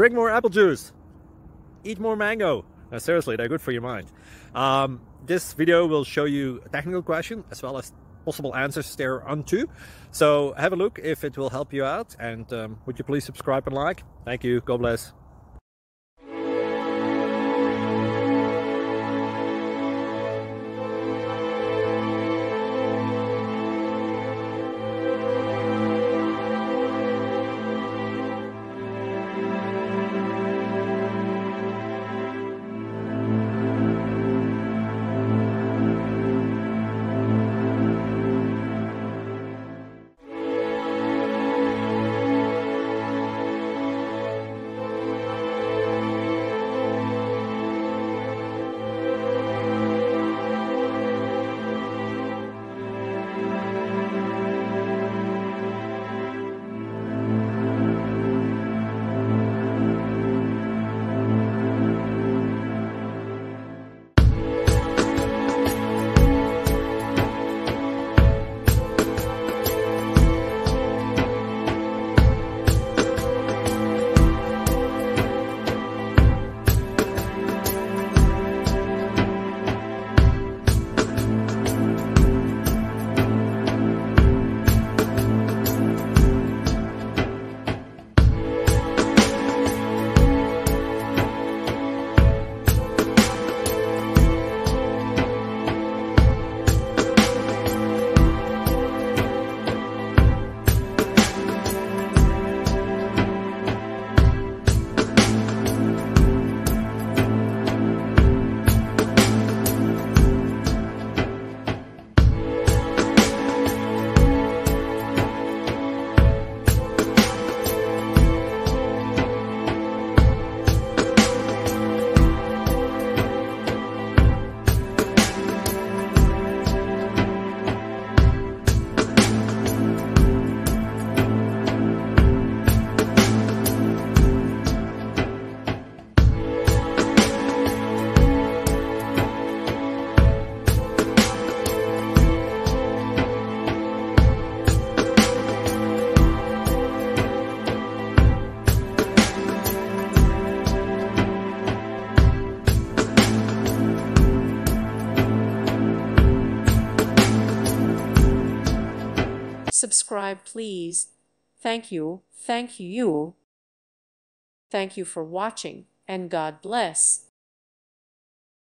drink more apple juice, eat more mango. No, seriously, they're good for your mind. This video will show you a technical question as well as possible answers thereunto. So have a look if it will help you out, and would you please subscribe and like? Thank you. God bless. Subscribe, please. Thank you. Thank you. Thank you for watching, and God bless.